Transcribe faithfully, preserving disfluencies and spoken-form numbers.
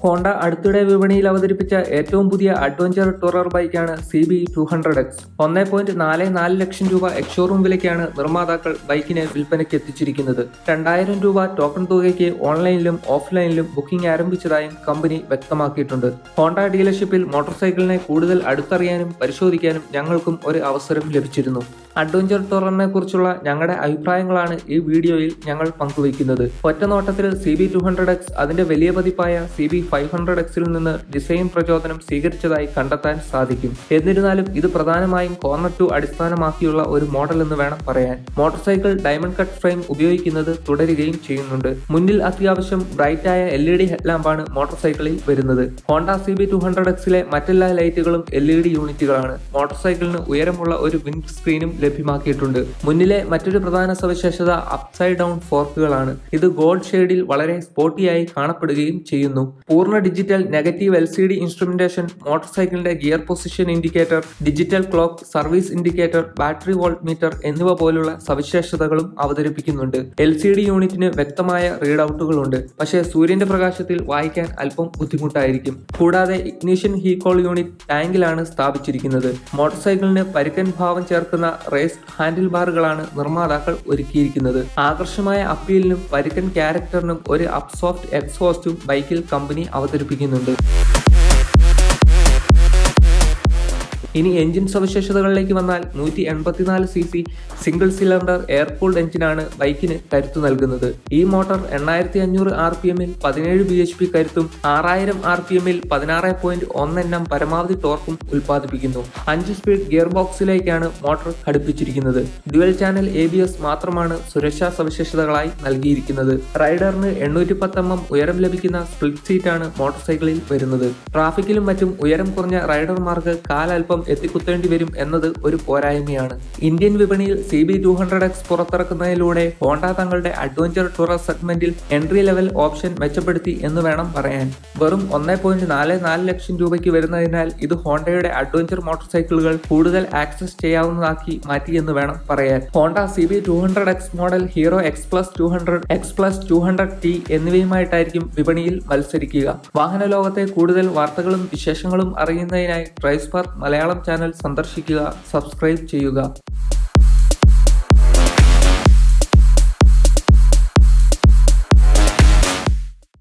Honda അടുത്തിടെ വിപണിയിൽ അവതരിപ്പിച്ച ഏറ്റവും പുതിയ അഡ്വഞ്ചർ ടൂറർ ബൈക്കാണ് C B two hundred X. ഒന്നേ പോയിന്റ് നാല് നാല് ലക്ഷം രൂപ എക്സ്ഷോറൂം വിലയ്ക്കാണ് നിർമ്മാതാക്കൾ ബൈക്കിനെ വിൽപ്പനയ്ക്ക് എത്തിച്ചിരിക്കുന്നത്. രണ്ടായിരം രൂപ ടോക്കൺ തുകയ്ക്ക് ഓൺലൈനിലും ഓഫ്ലൈനിലും ബുക്കിംഗ് ആരംഭിച്ചതായും കമ്പനി വ്യക്തമാക്കിയിട്ടുണ്ട്. ഹോണ്ട ഡീലർഷിപ്പിൽ മോട്ടോർ സൈക്കിളിനെ കൂടുതൽ അടുത്തറിയാനും പരിശോധിക്കാനും ഞങ്ങൾക്കും ഒരു അവസരം ലഭിച്ചിരുന്നു. അഡ്വഞ്ചർ ടൂററിനെ കുറിച്ചുള്ള ഞങ്ങളുടെ അഭിപ്രായങ്ങളാണ് ഈ വീഡിയോയിൽ ഞങ്ങൾ പങ്കുവയ്ക്കുന്നത്. ഒറ്റനോട്ടത്തിൽ C B two hundred X അതിന്റെ വലിയ പതിപ്പായ സി ബി ഫൈവ് ഹൺഡ്രഡ് എക്സിൽ നിന്ന് ഡിസൈൻ പ്രചോദനം സ്വീകരിച്ചതായി കണ്ടെത്താൻ സാധിക്കും. എന്നിരുന്നാലും ഇത് പ്രധാനമായും കോർണർ ടു അടിസ്ഥാനമാക്കിയുള്ള ഒരു മോഡൽ എന്ന് വേണം പറയാൻ. Motorcycle diamond cut frame ഉപയോഗിക്കുന്നത് തുടരുകയും ചെയ്യുന്നുണ്ട്. മുന്നിൽ അത്യാവശ്യം ബ്രൈറ്റായ എൽ ഇ ഡി ഹെഡ്ലാമ്പാണ് മോട്ടോർ സൈക്കിളിൽ വരുന്നത്. Honda C B two hundred എക്സിലെ മറ്റെല്ലാ ലൈറ്റുകളും എൽ ഇ ഡി യൂണിറ്റുകളാണ്. മോട്ടോർ സൈക്കിളിന് ഉയരമുള്ള ഒരു വിൻഡ് സ്ക്രീനും ലഭ്യമാക്കിയിട്ടുണ്ട്. മുന്നിലെ മറ്റൊരു പ്രധാന സവിശേഷത അപ്സൈഡ് ഡൗൺ ഫോർക്കുകളാണ്. ഇത് ഗോൾഡ് ഷെയ്ഡിൽ വളരെ സ്പോർട്ടിയായി കാണപ്പെടുകയും ചെയ്യുന്നു. പൂർണ്ണ digital negative L C D instrumentation, motor സൈക്കിളിന്റെ gear position indicator, digital clock, service indicator, battery voltmeter എന്നിവ പോലുള്ള സവിശേഷതകളും അവതരിപ്പിക്കുന്നുണ്ട്. എൽ സി ഡി യൂണിറ്റിന് വ്യക്തമായ റീഡ് ഔട്ടുകളുണ്ട്, പക്ഷേ സൂര്യന്റെ പ്രകാശത്തിൽ വായിക്കാൻ അല്പം ബുദ്ധിമുട്ടായിരിക്കും. കൂടാതെ ഇഗ്നിഷൻ ഹീകോൾ യൂണിറ്റ് ടാങ്കിലാണ് സ്ഥാപിച്ചിരിക്കുന്നത്. മോട്ടോർ സൈക്കിളിന് പരുക്കൻ ഭാവം ചേർക്കുന്ന റേസ് ഹാൻഡിൽ ബാറുകളാണ് നിർമ്മാതാക്കൾ ഒരുക്കിയിരിക്കുന്നത്. ആകർഷമായ അപ്പീലിനും പരുക്കൻ ക്യാരക്ടറിനും ഒരു അപ്സോഫ്റ്റ് എക്സോസ്റ്റും ബൈക്കിൽ കമ്പനി അവതരിപ്പിക്കുന്നുണ്ട്. ഇനി എഞ്ചിൻ സവിശേഷതകളിലേക്ക് വന്നാൽ നൂറ്റി എൺപത്തിനാല് C C single cylinder air cooled എഞ്ചിനാണ് ബൈക്കിന് കരുത്തു നൽകുന്നത്. ഈ മോട്ടോർ എണ്ണായിരത്തി അഞ്ഞൂറ് ആർ പി എമ്മിൽ പതിനേഴ് ബി എച്ച് പി കരുത്തും ആറായിരം ആർ പി എമ്മിൽ പതിനാറ് പോയിന്റ് ഒന്ന് എൻ എം പരമാവധി ടോർക്കും ഉൽപ്പാദിപ്പിക്കുന്നു. അഞ്ച് സ്പീഡ് ഗിയർ ബോക്സിലേക്കാണ് മോട്ടോർ ഘടിപ്പിച്ചിരിക്കുന്നത്. Dual channel A B S മാത്രമാണ് സുരക്ഷാ സവിശേഷതകളായി നൽകിയിരിക്കുന്നത്. റൈഡറിന് എണ്ണൂറ്റി പത്ത് എം എം ഉയരം ലഭിക്കുന്ന സ്പ്ലിറ്റ് സീറ്റാണ് മോട്ടോർ സൈക്കിളിൽ വരുന്നത്. ട്രാഫിക്കിലും മറ്റും ഉയരം കുറഞ്ഞ റൈഡർമാർക്ക് കാലൽപ്പം എത്തിക്കുത്തേണ്ടി വരും എന്നത് ഒരു പോരായ്മയാണ്. ഇന്ത്യൻ വിപണിയിൽ C B two hundred X പുറത്തിറക്കുന്നതിലൂടെ ഹോണ്ട തങ്ങളുടെ അഡ്വഞ്ചർ ടൂറർ സെഗ്മെന്റിൽ എൻട്രി ലെവൽ ഓപ്ഷൻ മെച്ചപ്പെടുത്തി എന്ന് വേണം പറയാൻ. വെറും ഒന്നേ പോയിന്റ് നാല് നാല് ലക്ഷം രൂപയ്ക്ക് വരുന്നതിനാൽ ഇത് ഹോണ്ടയുടെ അഡ്വഞ്ചർ മോട്ടോർ സൈക്കിളുകൾ കൂടുതൽ ആക്സസ് ചെയ്യാവുന്നതാക്കി മാറ്റിയെന്ന് വേണം പറയാൻ. Honda C B two hundred X model Hero X plus two hundred, X plus two hundred T എന്നിവയുമായിട്ടായിരിക്കും വിപണിയിൽ മത്സരിക്കുക. വാഹന ലോകത്തെ കൂടുതൽ വാർത്തകളും വിശേഷങ്ങളും അറിയുന്നതിനായി ഡ്രൈവ്സ്പാർക്ക് മലയാളം ചാനൽ സന്ദർശിക്കുക, സബ്സ്ക്രൈബ് ചെയ്യുക.